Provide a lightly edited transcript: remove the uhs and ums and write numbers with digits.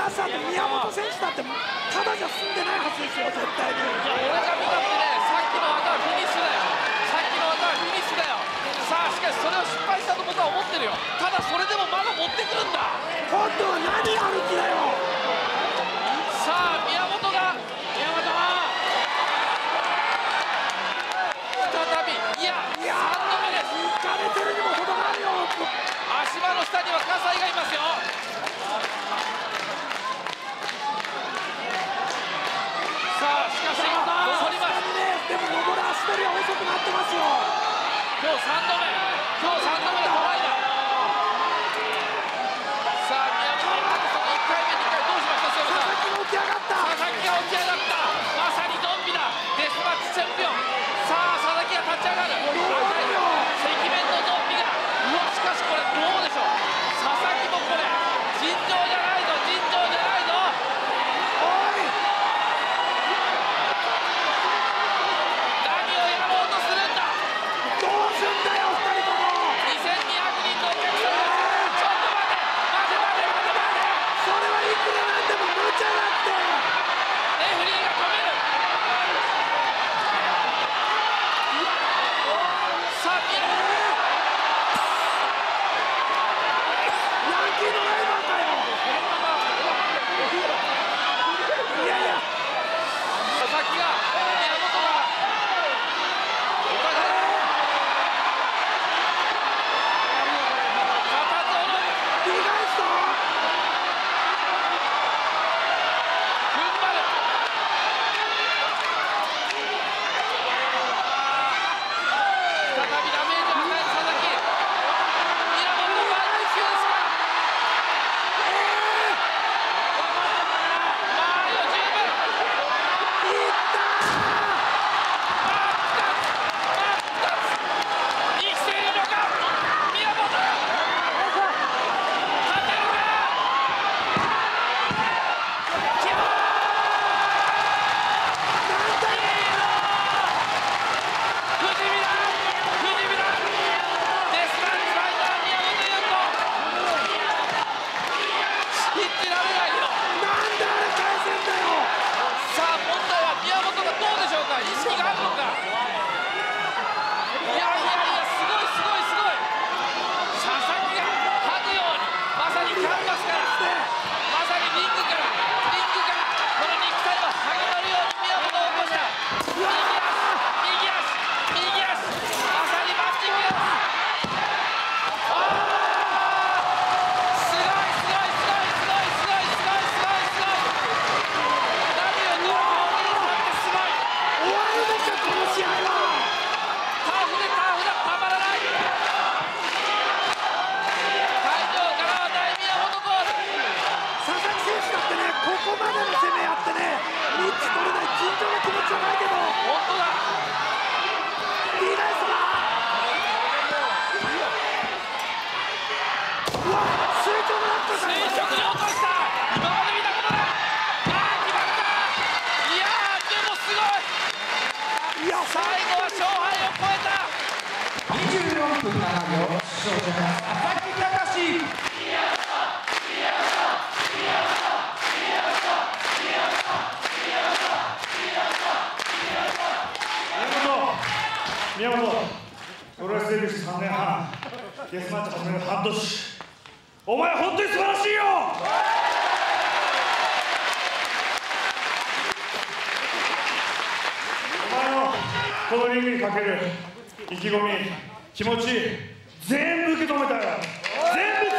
さんと宮本選手だってただじゃ済んでないはずですよ、絶対に。 いや、俺が見たってね、さっきの技はフィニッシュだよ。さっきの技はフィニッシュだよ。さあ、しかしそれを失敗したと僕は思ってるよ。ただそれでもまだ持ってくるんだ。 今度は何やる気だよ。 さあ、宮本が再び、いや、3度目です。 浮かれてるにも程があるよ。 足場の下には葛西がいますよ。さあ、しかし残ります。 でも登る足取りは遅くなってますよ。 今日3度目でトライだ。さあ、宮本その1回目2回どうしました？ 佐々木が起き上がった。 佐々木が起き上がった。まさにドンピだ。デスマッチチャンピオン。さあ、佐々木が立ち上がる。赤面のドンピが、うわ、しかしこれどうでしょう。佐々木もこれ尋常じゃないぞ、尋常じゃないぞ。何をやろうとするんだ。 どうすんだよ2人とも。 2200人のお客さん。ちょっと待て。 それはいくらなんでも無茶だって。 レフリーが止める。さあ、宮本ヤンキーのライバルかよ。いやいや、 佐々木が宮本がお互い固唾を飲む。 リーガイスト。 踏ん張る。再びダメージを与える佐々木。宮本は2球ですか。まあ余十分。生きているのか宮本。勝てるか。不死身だ。デスマッチファイター宮本優子。信じられないよ。 なんであれ返せんだよ。 さあ、問題は宮本がどうでしょうか。意識があるのか。いや、すごい。佐々木がはぐように、まさにキャンバスから、まさにリングからこの肉体を剥ぎ取るように宮本を起こした。右足、まさにマッチングです。すごい。何を言うの。お兄さんってすごい。 終わるでしょこの試合は。 タフだ、たまらない。会場からは大宮本コール。 佐々木選手だってね、ここまでの攻めやってね、3つ取れない尋常な気持ちはないけど。 本当だ。 リーガイストだ。うわ、垂直だったじゃん。 垂直に落とした。今まで見たことない。決まった。いやー、でもすごい。 いや、 最後は勝敗を超えた。 24分7秒、勝者佐々木隆。 宮本、プロレスデビューして3年半、デスマッチ始める半年、お前本当に素晴らしいよ。お前のこのリングにかける意気込み、気持ち、全部受け止めたよ。全部